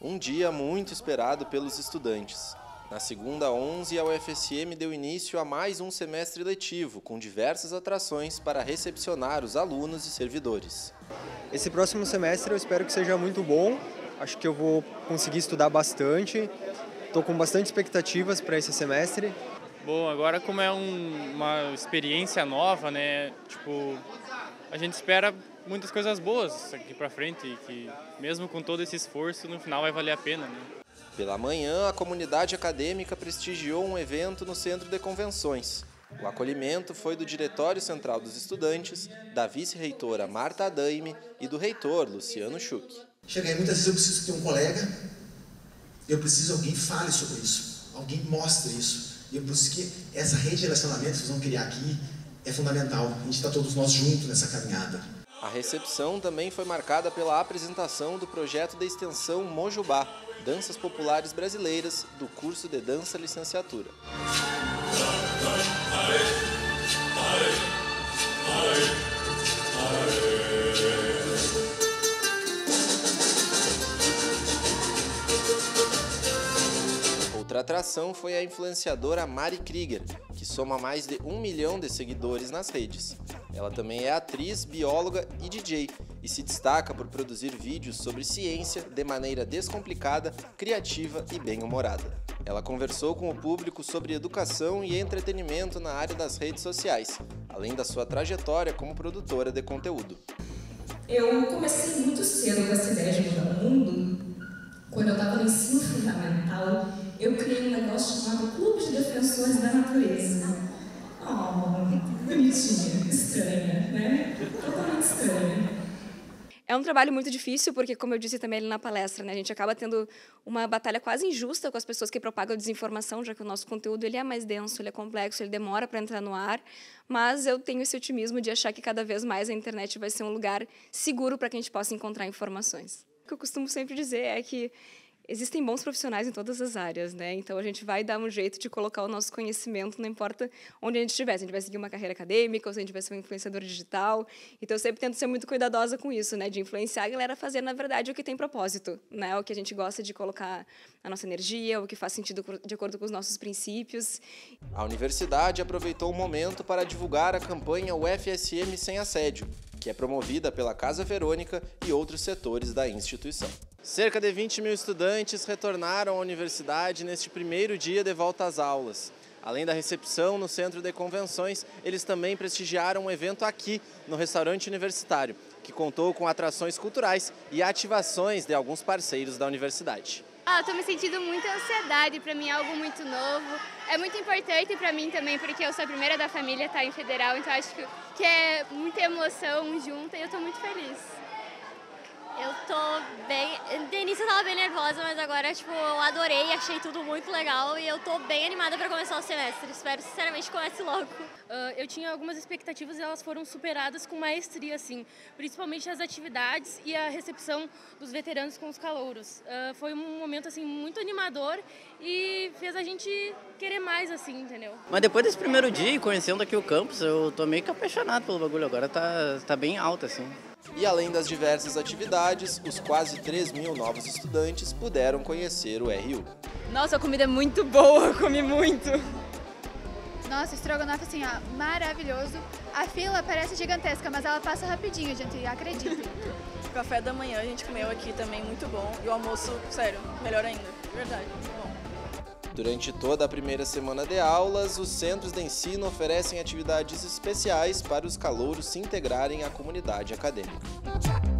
Um dia muito esperado pelos estudantes. Na segunda 11, a UFSM deu início a mais um semestre letivo, com diversas atrações para recepcionar os alunos e servidores. Esse próximo semestre eu espero que seja muito bom, acho que eu vou conseguir estudar bastante, estou com bastante expectativas para esse semestre. Bom, agora como é uma experiência nova, né, a gente espera muitas coisas boas aqui para frente e que mesmo com todo esse esforço, no final vai valer a pena, né? Pela manhã, a comunidade acadêmica prestigiou um evento no Centro de Convenções. O acolhimento foi do Diretório Central dos Estudantes, da vice-reitora Marta Adaime e do reitor Luciano Schuch. Cheguei, muitas vezes eu preciso ter um colega, eu preciso que alguém fale sobre isso, alguém mostre isso. E eu preciso que essa rede de relacionamento que vocês vão criar aqui é fundamental. A gente está todos nós juntos nessa caminhada. A recepção também foi marcada pela apresentação do projeto de extensão Mojubá, Danças Populares Brasileiras, do curso de Dança Licenciatura. Outra atração foi a influenciadora Mari Krieger, que soma mais de 1 milhão de seguidores nas redes. Ela também é atriz, bióloga e DJ e se destaca por produzir vídeos sobre ciência de maneira descomplicada, criativa e bem-humorada. Ela conversou com o público sobre educação e entretenimento na área das redes sociais, além da sua trajetória como produtora de conteúdo. Eu comecei muito cedo com essa ideia de mudar o mundo. Quando eu estava no ensino fundamental, eu criei um negócio chamado Clube de Defensores da Natureza. Bonitinha, estranha, né? Totalmente estranha. É um trabalho muito difícil, porque, como eu disse também ali na palestra, né, a gente acaba tendo uma batalha quase injusta com as pessoas que propagam desinformação, já que o nosso conteúdo ele é mais denso, ele é complexo, ele demora para entrar no ar, mas eu tenho esse otimismo de achar que cada vez mais a internet vai ser um lugar seguro para que a gente possa encontrar informações. O que eu costumo sempre dizer é que existem bons profissionais em todas as áreas, né? Então a gente vai dar um jeito de colocar o nosso conhecimento, não importa onde a gente estiver. Se a gente vai seguir uma carreira acadêmica, ou se a gente vai ser um influenciador digital. Então eu sempre tento ser muito cuidadosa com isso, né? De influenciar a galera a fazer, na verdade, o que tem propósito, né? O que a gente gosta de colocar a nossa energia, o que faz sentido de acordo com os nossos princípios. A universidade aproveitou o momento para divulgar a campanha UFSM Sem Assédio, que é promovida pela Casa Verônica e outros setores da instituição. Cerca de 20 mil estudantes retornaram à universidade neste primeiro dia de volta às aulas. Além da recepção no Centro de Convenções, eles também prestigiaram um evento aqui, no restaurante universitário, que contou com atrações culturais e ativações de alguns parceiros da universidade. Eu estou me sentindo muita ansiedade, para mim é algo muito novo. É muito importante para mim também, porque eu sou a primeira da família a estar em federal, então acho que é muita emoção junta e eu estou muito feliz. Eu tô bem... No início eu tava bem nervosa, mas agora, eu adorei, achei tudo muito legal e eu tô bem animada para começar o semestre. Espero, sinceramente, que comece logo. Eu tinha algumas expectativas e elas foram superadas com maestria, assim, principalmente as atividades e a recepção dos veteranos com os calouros. Foi um momento, assim, muito animador e fez a gente querer mais, assim, entendeu? Mas depois desse primeiro dia, conhecendo aqui o campus, eu tô meio que apaixonado pelo bagulho. Agora tá bem alto, assim. E além das diversas atividades, os quase 3 mil novos estudantes puderam conhecer o RU. Nossa, a comida é muito boa, eu comi muito. Nossa, o estrogonofe, assim, maravilhoso. A fila parece gigantesca, mas ela passa rapidinho, gente, acreditem. O café da manhã a gente comeu aqui também, muito bom. E o almoço, sério, melhor ainda, de verdade, muito bom. Durante toda a primeira semana de aulas, os centros de ensino oferecem atividades especiais para os calouros se integrarem à comunidade acadêmica.